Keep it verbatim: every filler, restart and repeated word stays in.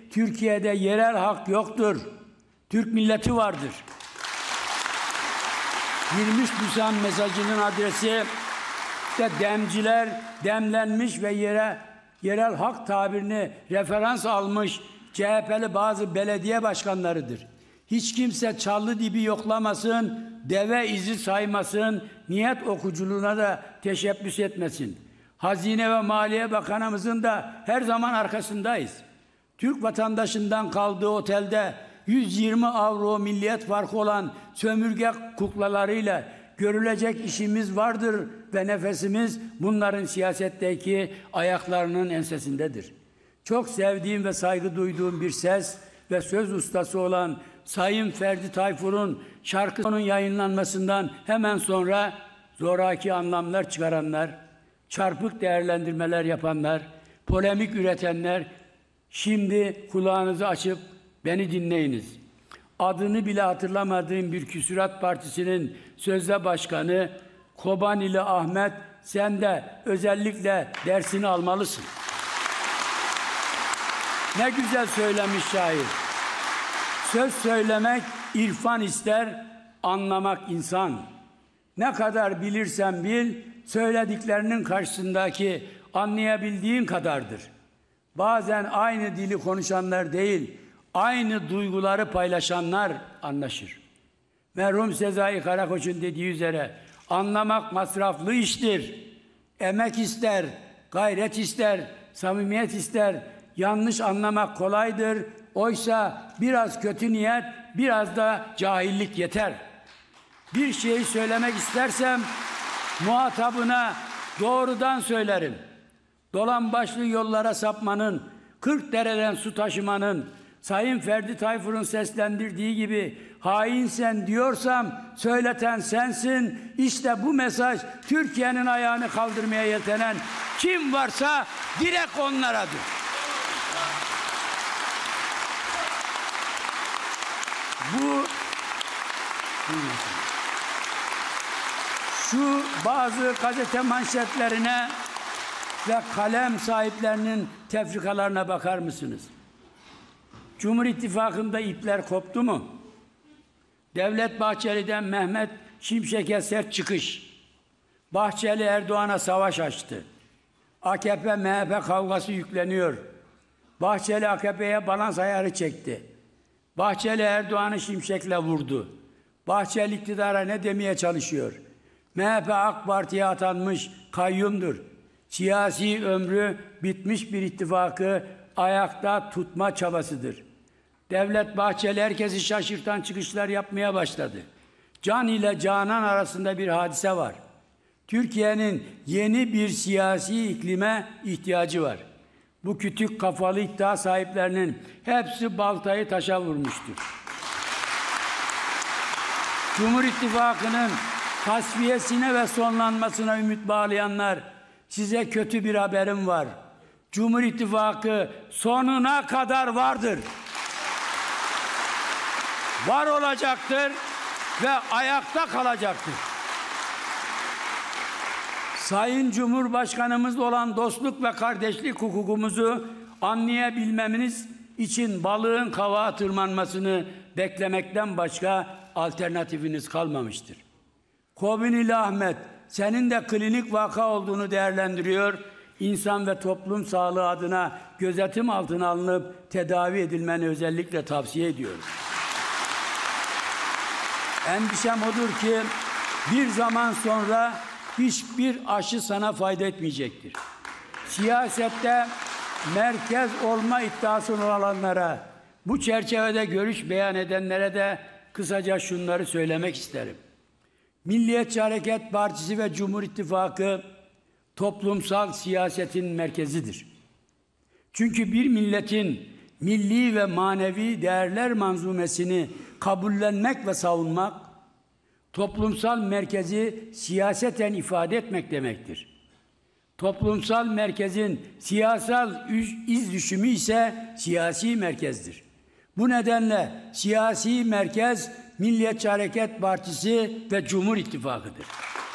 Türkiye'de yerel hak yoktur. Türk milleti vardır. yirmi üç Nisan mesajının adresi de demciler, demlenmiş ve yere, yerel hak tabirini referans almış C H P'li bazı belediye başkanlarıdır. Hiç kimse çallı dibi yoklamasın, deve izi saymasın, niyet okuculuğuna da teşebbüs etmesin. Hazine ve Maliye Bakanımızın da her zaman arkasındayız. Türk vatandaşından kaldığı otelde yüz yirmi avro milliyet farkı olan sömürge kuklalarıyla görülecek işimiz vardır ve nefesimiz bunların siyasetteki ayaklarının ensesindedir. Çok sevdiğim ve saygı duyduğum bir ses ve söz ustası olan Sayın Ferdi Tayfur'un şarkısının yayınlanmasından hemen sonra zoraki anlamlar çıkaranlar, çarpık değerlendirmeler yapanlar, polemik üretenler, şimdi kulağınızı açıp beni dinleyiniz. Adını bile hatırlamadığım bir Küsurat Partisi'nin sözde başkanı Kobanili Ahmet, sen de özellikle dersini almalısın. Ne güzel söylemiş şair. Söz söylemek irfan ister, anlamak insan. Ne kadar bilirsen bil, söylediklerinin karşısındaki anlayabildiğin kadardır. Bazen aynı dili konuşanlar değil, aynı duyguları paylaşanlar anlaşır. Merhum Sezai Karakoç'un dediği üzere, anlamak masraflı iştir. Emek ister, gayret ister, samimiyet ister. Yanlış anlamak kolaydır. Oysa biraz kötü niyet, biraz da cahillik yeter. Bir şeyi söylemek istersem muhatabına doğrudan söylerim. Dolambaçlı yollara sapmanın, kırk dereden su taşımanın, Sayın Ferdi Tayfur'un seslendirdiği gibi hainsen diyorsam söyleten sensin. İşte bu mesaj Türkiye'nin ayağını kaldırmaya yeltenen kim varsa direkt onlaradır. Bu şu bazı gazete manşetlerine ve kalem sahiplerinin tefrikalarına bakar mısınız? Cumhur İttifakı'nda ipler koptu mu? Devlet Bahçeli'den Mehmet Şimşek'e sert çıkış. Bahçeli Erdoğan'a savaş açtı. A K P M H P kavgası yükleniyor. Bahçeli A K P'ye balans ayarı çekti. Bahçeli Erdoğan'ı Şimşek'le vurdu. Bahçeli iktidara ne demeye çalışıyor? M H P AK Parti'ye atanmış kayyumdur. Siyasi ömrü bitmiş bir ittifakı ayakta tutma çabasıdır. Devlet Bahçeli herkesi şaşırtan çıkışlar yapmaya başladı. Can ile canan arasında bir hadise var. Türkiye'nin yeni bir siyasi iklime ihtiyacı var. Bu kütük kafalı iddia sahiplerinin hepsi baltayı taşa vurmuştur. Cumhur İttifakı'nın tasfiyesine ve sonlanmasına ümit bağlayanlar, size kötü bir haberim var. Cumhur İttifakı sonuna kadar vardır. Var olacaktır ve ayakta kalacaktır. Sayın Cumhurbaşkanımızla olan dostluk ve kardeşlik hukukumuzu anlayabilmemiz için balığın kavağa tırmanmasını beklemekten başka alternatifiniz kalmamıştır. Kobanili Ahmet, senin de klinik vaka olduğunu değerlendiriyor, İnsan ve toplum sağlığı adına gözetim altına alınıp tedavi edilmeni özellikle tavsiye ediyorum. Endişem odur ki bir zaman sonra hiçbir aşı sana fayda etmeyecektir. Siyasette merkez olma iddiasını olanlara, bu çerçevede görüş beyan edenlere de kısaca şunları söylemek isterim. Milliyetçi Hareket Partisi ve Cumhur İttifakı toplumsal siyasetin merkezidir. Çünkü bir milletin milli ve manevi değerler manzumesini kabullenmek ve savunmak, toplumsal merkezi siyaseten ifade etmek demektir. Toplumsal merkezin siyasal iz düşümü ise siyasi merkezdir. Bu nedenle siyasi merkez Milliyetçi Hareket Partisi ve Cumhur İttifakı'dır.